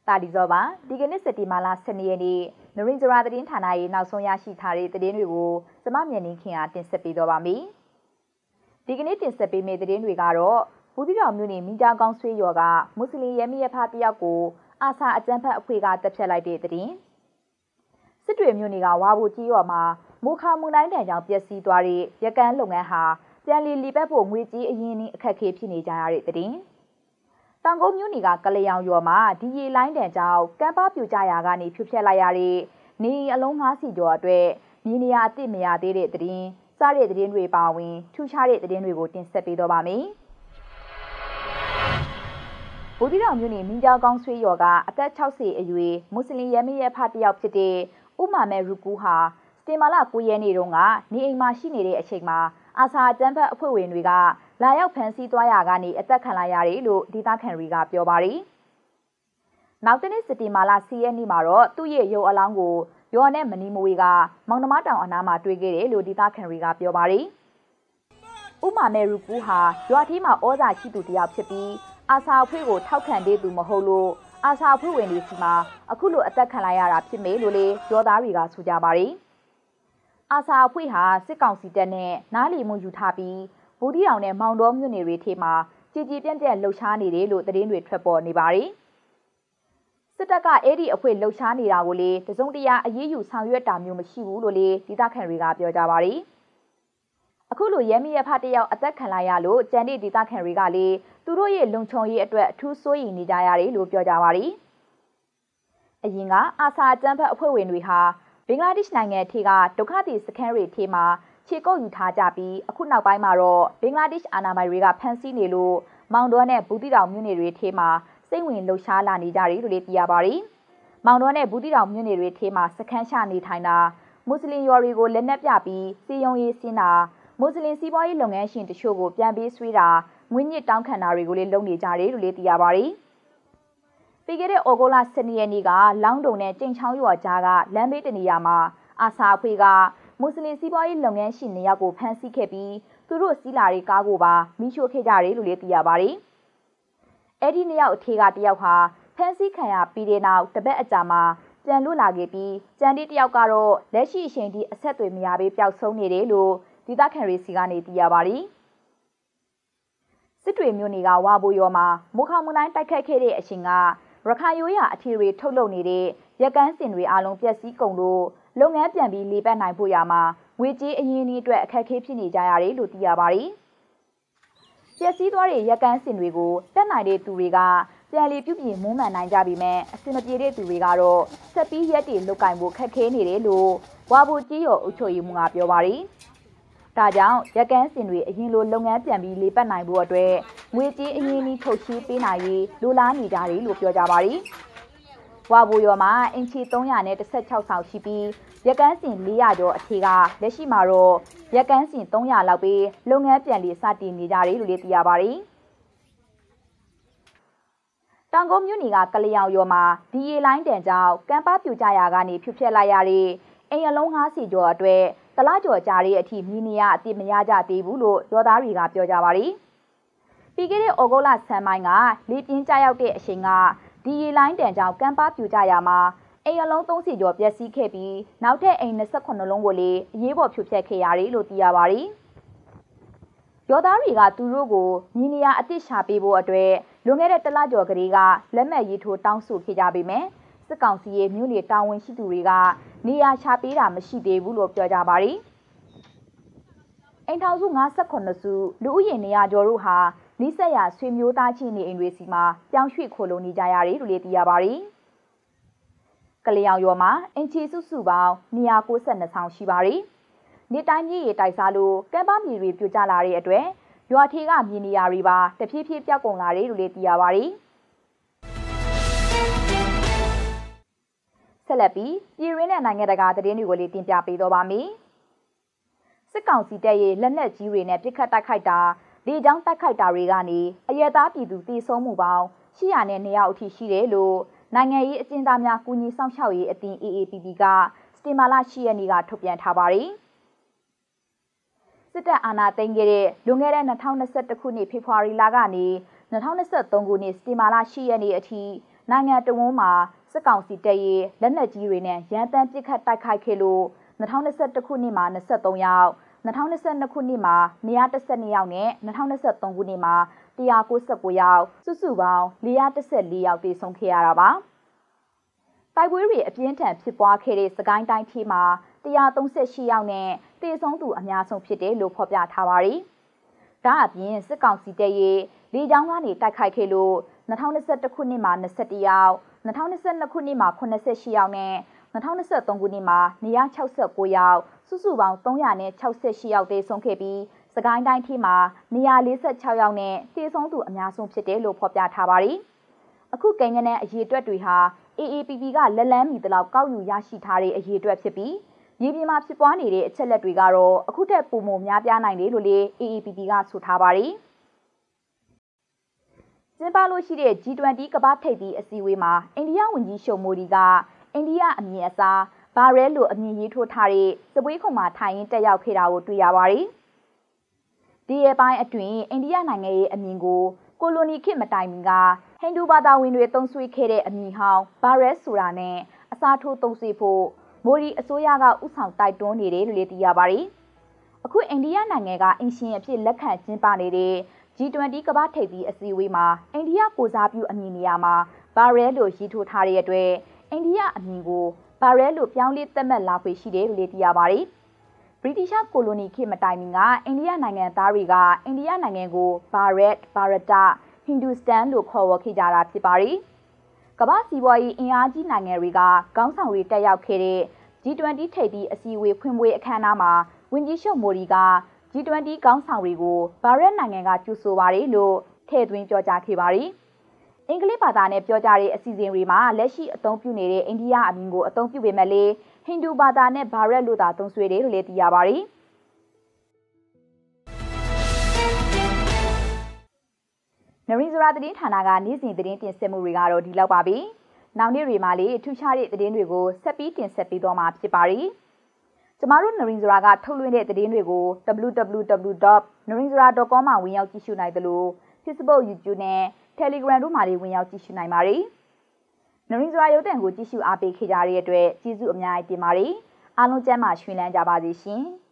တာဒီဇောပါဒီကနေ့စက်တီမာလာ12ရက်နေ့နရင်ဂျရာသတင်းဌာနရဲ့နောက်ဆုံးရရှိထားတဲ့သတင်းတွေကိုကျမမြန်နေခင်အားတင်ဆက်ပေးတော့ပါမယ်။ဒီကနေ့တင်ဆက်ပေးမယ့်သတင်းတွေကတော့ဘူးသီးတောင်မြို့နယ်မိသားကောင်းဆွေးရော်ကမွတ်စလင်ရဲမရဖတယောက်ကိုအာဆာအကြမ်းဖက်အဖွဲ့ကတပ်ဖြတ်လိုက်တဲ့သတင်း။စစ်တွေမြို့နယ်ကဝါဘူကြီးရော်မှာမိုခါမွန်တိုင်းတန်ကြောင့်ပျက်စီးသွားတဲ့ရကန်းလုပ်ငန်းဟာပြန်လည်ပတ်ဖို့ငွေကြေးအရင်းအနှီးအခက်အခဲဖြစ်နေကြရတဲ့သတင်း။တောင်ကုန်းမြို့နယ်ကကလျောင်ရွာမှာဒီရီလိုင်းတန်ကြောင့်ကမ်းပါပြူကြရာကနေဖြိုဖျက်လိုက်ရတဲ့နေအလုံး90ကျော်အတွက်မြေနေရာအသစ်မရသေးတဲ့သတင်းစားတဲ့သတင်းတွေပါဝင်ထူးခြားတဲ့သတင်းတွေကိုတင်ဆက်ပေးတော့ပါမယ်။ဘူးသီးတောင်မြို့နယ်မင်းကြားကောင်းဆွေးရော်ကအသက်60အရွယ်မွတ်စလင်ရဲမရဲဖတယောက်ဖြစ်တဲ့ဥမာမဲရူကူဟာစတေမာလာ9ရက်နေ့တုန်းကနေအိမ်မှာရှိနေတဲ့အချိန်မှာအာဆာတန်းဖက်အဖွဲ့ဝင်တွေကလာရောက်ဖမ်းဆီးသွားရာကနေအသက်ခံလိုက်ရတယ်လို့ဒေသခံတွေကပြောပါတယ်။နောက်တနေ့စတီမာလာ10ရက်နေ့မှာတော့သူ့ရဲ့ရုပ်အလောင်းကိုရော်နဲ့မနီမဝေကမောင်နှမတောင်အနားမှာတွေ့ခဲ့တယ်လို့ဒေသခံတွေကပြောပါတယ်။ဥမာမဲရူကူဟာရွာထီးမှာဩဇာရှိသူတယောက်ဖြစ်ပြီးအာဆာအဖွဲ့ကိုထောက်ခံတဲ့သူမဟုတ်လို့အာဆာအဖွဲ့ဝင်တွေစီမှာအခုလိုအသက်ခံလိုက်ရတာဖြစ်မယ်လို့လေရောသားတွေကဆိုကြပါတယ်။အာဆာအဖွဲ့ဟာစစ်ကောင်စီတပ်နဲ့နားလီမှုယူထားပြီးဘူးတီတောင်နဲ့မောင်တော်မြို့နယ်တွေထဲမှာကြည်ကြည်ပြန့်ပြန့်လှုပ်ရှားနေတယ်လို့သတင်းတွေထွက်ပေါ်နေပါတယ်။စစ်တပ်ကအဲ့ဒီအဖွဲ့လှုပ်ရှားနေတာကိုလေတစုံတရာအရေးယူဆောင်ရွက်တာမျိုးမရှိဘူးလို့လေဒေသခံတွေကပြောကြပါတယ်။အခုလိုရဲမရဖတယောက်အသက်ခံလိုက်ရလို့ကြံတဲ့ဒေသခံတွေကလေသူတို့ရဲ့လုံခြုံရေးအတွက်အထူးစိုးရိမ်နေကြရတယ်လို့ပြောကြပါတယ်။အရင်ကအာဆာတန်းဖက်အဖွဲ့ဝင်တွေဟာဘင်္ဂလားဒေ့ရှ်နိုင်ငံထဲကဒုက္ခသည်စခန်းတွေထဲမှာခြေကုပ်ယူထားကြပြီးအခုနောက်ပိုင်းမှာတော့ဘင်္ဂလားဒေ့ရှ်အာဏာပိုင်တွေကဖမ်းဆီးနေလို့မောင်တော်နဲ့ဘူးတီတောင်မြို့နယ်တွေထဲမှာစိတ်ဝင်လှုပ်ရှားလာနေကြတယ်လို့လည်းသိရပါတယ်။မောင်တော်နဲ့ဘူးတီတောင်မြို့နယ်တွေထဲမှာစခန်းချနေထိုင်တာမွတ်စလင်ရွာတွေကိုလက်နက်ပြပြီးစီယုံရေးစင်းတာမွတ်စလင်စီးပွားရေးလုပ်ငန်းရှင်တချို့ကိုပြန်ပေးဆွေးတာငွေညစ်တောင်းခံတာတွေကိုလည်းလုပ်နေကြတယ်လို့လည်းသိရပါတယ်။ပြီးခဲ့တဲ့ဩဂုတ်လ12ရက်နေ့ကလောင်းတုံနဲ့ကျိန်ချောင်းရွာကြားကလမ်းဘေးတနေရာမှာအာဆာအဖွဲ့ကမွတ်စလင်စီးပွားရေးလုပ်ငန်းရှင်2ယောက်ကိုဖမ်းဆီးခဲ့ပြီးသူတို့စီးလာတဲ့ကားကိုပါမိရှို့ခဲ့ကြတယ်လို့လည်းသိရပါတယ်။အဲ့ဒီ2ယောက်အထေက1ယောက်ဟာဖမ်းဆီးခံရပြီးတဲ့နောက်တပတ်အကြာမှာပြန်လွတ်လာခဲ့ပြီးကျန်တဲ့1ယောက်ကတော့လက်ရှိအချိန်ထိအဆက်အသွယ်မရဘဲပျောက်ဆုံးနေတယ်လို့ဒေသခံတွေစီကနေသိရပါတယ်။စစ်တွေမြို့နယ်ကဝါဘူရောမှာမိုခါမွန်တိုင်းတိုက်ခတ်ခဲ့တဲ့အချိန်ကရခိုင်ရိုးရာအထည်တွေထုတ်လုပ်နေတဲ့ရက်ကန်းစင်တွေအလုံးပျက်စီးကုန်လို့လုပ်ငန်းပြန်ပြီးလေပတ်နိုင်ဖို့ရမှာငွေကြေးအရင်းအနှီးအတွက်အခက်အခဲဖြစ်နေကြရတယ်လို့သိရပါတယ်။ပျက်စီးသွားတဲ့ရက်ကန်းစင်တွေကိုတက်နိုင်တဲ့သူတွေကပြန်လည်ပြုပြင်မွမ်းမံနိုင်ကြပြီမဲ့အဆင်မပြေတဲ့သူတွေကတော့ဆက်ပြီးရက်တည်လုတ်ကင်ဖို့ခက်ခဲနေတယ်လို့ဝါဘူကြီးရော်အုပ်ချုပ်ရေးမှူးကပြောပါတယ်။ဒါကြောင့်ရက်ကန်းစင်တွေအရင်လိုလုပ်ငန်းပြန်ပြီးလေပတ်နိုင်ဖို့အတွက်ငွေကြေးအရင်းအနှီးထုတ်ချေးပေးနိုင်ရေးလိုလားနေကြတယ်လို့ပြောကြပါတယ်။ဝါဘူရော်မှာအင်ချီ316ဆောင်ရှိပြီးရက်ကန်းစင်400ကျော်အထေကလက်ရှိမှာတော့ရက်ကန်းစင်300လောက်ပဲလုပ်ငန်းပြန်လည်စတင်နေကြတယ်လို့လည်းသိရပါတယ်။တောင်ကုန်းမြို့နယ်ကကလျောင်ရွာမှာဒီရီလိုင်းတန်ကြောင့်ကမ်းပါပြူကြရာကနေဖြိုဖျက်လိုက်ရတဲ့အိမ်အလုံး90ကျော်အတွက်တလားကျော်ကြာတဲ့အထိမြေနေရအတိမရကြသေးဘူးလို့ရောသားတွေကပြောကြပါတယ်။ပြီးခဲ့တဲ့ဩဂုတ်လဆန်းပိုင်းကလေပြင်းကျရောက်တဲ့အချိန်ကဒီရီလိုင်းတန်ကြောင့်ကမ်းပါပြူကြရာမှာအိမ်အလုံး30ကျော်ပျက်စီးခဲ့ပြီးနောက်ထပ်အိမ်28လုံးကိုလည်းအရေးပေါ်ဖြိုဖျက်ခဲ့ရတယ်လို့သိရပါတယ်။ရောသားတွေကသူတို့ကိုမြေနေရအသစ်ရှာပေးဖို့အတွက်လွန်ခဲ့တဲ့တလကျော်ကလေးကလက်မှတ်ရေးထိုးတောင်းဆိုခဲ့ကြပေမဲ့စစ်ကောင်စီရဲ့မြို့နယ်တာဝန်ရှိသူတွေကနေရာရှာပေးတာမရှိသေးဘူးလို့ပြောကြပါတယ်။အိမ်ထောင်စု58စုလူဦးရေနေရာကျော်တို့ဟာလိဆက်ရဆွေမျိုးသားချင်းနေအိမ်တွေစီမှာပြောင်းရွှေ့ခိုလုံနေကြရတယ်လို့လည်းသိရပါတယ်။ကလျောင်ရွာမှာအင်ချီစုစုပေါင်း292ဆောင်ရှိပါတယ်။နေတိုင်းမြေတိုက်စားလို့ကမ်းပါမြေတွေပြိုကျလာတဲ့အတွက်ရွာထေကမြေနေရာတွေပါတဖြည်းဖြည်းပြောက်ကုန်လာတယ်လို့လည်းသိရပါတယ်။ဆက်လက်ပြီးပြည်ရင်းနဲ့နိုင်ငံတကာသတင်းတွေကိုလည်းတင်ပြပေးတော့ပါမယ်။စစ်ကောင်စီတပ်ရဲ့လက်နက်ကြီးတွေနဲ့ပစ်ခတ်တိုက်ခိုက်တာလေကြောင်းတိုက်ခိုက်တာတွေကနေအရက်သားပြည်သူတည်ဆုံးမှုပေါင်း802ယောက်အထိရှိတယ်လို့နိုင်ငံရေးအကျဉ်းသားများကူညီဆောင်ရှောက်ရေးအသင်း AAPP ကစတေမာလာ10ရက်နေ့ကထုတ်ပြန်ထားပါတယ်။စစ်တပ်အာဏာသိမ်းခဲ့တဲ့လွန်ခဲ့တဲ့2021ခုနှစ်ဖေဖော်ဝါရီလကနေ2023ခုနှစ်စတေမာလာ10ရက်နေ့အထိနိုင်ငံတဝန်းမှာစစ်ကောင်စီတပ်ရဲ့လက်နက်ကြီးတွေနဲ့ရန်တမ်းပစ်ခတ်တိုက်ခိုက်ခဲ့လို့2021ခုနှစ်မှာ23ယောက်2022ခုနှစ်မှာ112ယောက်နဲ့2023ခုနှစ်မှာ199ယောက်စုစုပေါင်း414ယောက်သေဆုံးခဲ့ရတာပါတိုက်ပွဲတွေအပြင်းထန်ဖြစ်ပွားခဲ့တဲ့စကိုင်းတိုင်းထိမှာ138ယောက်နဲ့သေဆုံးသူအများဆုံးဖြစ်တယ်လို့ဖော်ပြထားပါတယ်။ဒါအပြင်စစ်ကောင်စီတပ်ရဲ့လေကြောင်းကနေတိုက်ခိုက်ခဲ့လို့2021ခုနှစ်မှာ21ယောက်2022ခုနှစ်မှာ88ယောက်နဲ့2023ခုနှစ်မှာ169ယောက်စုစုပေါင်း368ယောက်သေဆုံးခဲ့ပြီးစကိုင်းတိုင်းထိမှာ146ယောက်နဲ့သေဆုံးသူအများဆုံးဖြစ်တယ်လို့ဖော်ပြထားပါတယ်။အခုကိန်းဂဏန်းအရေအတွက်တွေဟာ AAPP ကလက်လန်းမီတလောက်ကောက်ယူရရှိထားတဲ့အရေအတွက်ဖြစ်ပြီးမြေပြင်မှာဖြစ်ပွားနေတဲ့အချက်လက်တွေကတော့အခုထက်ပိုမိုများပြားနိုင်တယ်လို့လည်း AAPP ကဆိုထားပါတယ်။ကျင်းပလို့ရှိတဲ့ G20 ကမ္ဘာထိပ်သီးအစည်းအဝေးမှာအိန္ဒိယဝန်ကြီးချုပ်မိုဒီကအိန္ဒိယအမည်အစားဘာရဲလို့အမည်ရေးထိုးထားတဲ့စပွဲခုံမှာထိုင်ရင်းတက်ရောက်ခဲ့တာကိုတွေ့ရပါတယ်။ဒီရဲ့ပိုင်းအတွင်းအိန္ဒိယနိုင်ငံရဲ့အမည်ကိုကိုလိုနီခေတ်မတိုင်မီကဟိန္ဒူဘာသာဝင်တွေသုံးစွဲခဲ့တဲ့အမည်ဟောင်းဘာရဲဆိုတာနဲ့အစားထိုးသုံးစွဲဖို့မိုဒီအစိုးရကဥဆောင်တိုက်တွန်းနေတယ်လို့လည်းသိရပါတယ်။အခုအိန္ဒိယနိုင်ငံကအင်ရှင်အဖြစ်လက်ခံကျင်းပနေတဲ့ G20 ကမ္ဘာထိပ်သီးအစည်းအဝေးမှာအိန္ဒိယကိုစားပြုအမည်နေရာမှာဘာရဲလို့ရေးထိုးထားတဲ့အတွက်အိန္ဒိယအမည်ကိုဘာရဲလို့ပြောင်းလဲသတ်မှတ်လာဖွယ်ရှိတယ်လို့လည်းသိရပါတယ်။ဗြိတိရှကိုလိုနီခေတ်မတိုင်မီကအိန္ဒိယနိုင်ငံသားတွေကအိန္ဒိယနိုင်ငံကိုဘာရက်၊ဘာရတ၊ဟင်ဒူစတန်လို့ခေါ်ဝေါ်ခဲ့ကြတာဖြစ်ပါတယ်။ကမ္ဘာစီးပွားရေးအင်အားကြီးနိုင်ငံတွေကခေါင်းဆောင်တွေတက်ရောက်ခဲ့တဲ့ G20 ထိပ်သီးအစည်းအဝေးဖွင့်ပွဲအခမ်းအနားမှာဝန်ကြီးချုပ်မိုဒီက G20 ခေါင်းဆောင်တွေကိုဘာရက်နိုင်ငံကကြိုဆိုပါတယ်လို့ထည့်သွင်းပြောကြားခဲ့ပါတယ်။အင်္ဂလိပ်ဘာသာနဲ့ပြောကြားတဲ့အစီအစဉ်တွေမှာလက်ရှိအသုံးပြုနေတဲ့အိန္ဒိယအမည်ကိုအသုံးပြုပေမဲ့လည်းဟိန္ဒူဘာသာနဲ့ဘာရက်လို့သာသုံးစွဲတယ်လို့လည်းသိရပါတယ်။နရင်းစရာသတင်းဌာနကနေ့စဉ်သတင်းတင်ဆက်မှုတွေကတော့ဒီလောက်ပါပဲ။နောက်နေ့တွေမှာလည်းထူးခြားတဲ့သတင်းတွေကိုဆက်ပြီးတင်ဆက်ပေးသွားမှာဖြစ်ပါတယ်။ကျမတို့နရင်းစရာကထုတ်လွှင့်တဲ့သတင်းတွေကို www.narinzara.com မှာဝင်ရောက်ကြည့်ရှုနိုင်သလို Facebook, YouTube နဲ့ Telegram တို့မှာလည်းဝင်ရောက်ကြည့်ရှုနိုင်ပါတယ်။နရင်းစရာရုပ်သံကိုကြည့်ရှုအားပေးခဲ့ကြတဲ့အတွက်ကျေးဇူးအများကြီးတင်ပါတယ်။အားလုံးကျမ်းမာရွှင်လန်းကြပါစေရှင်။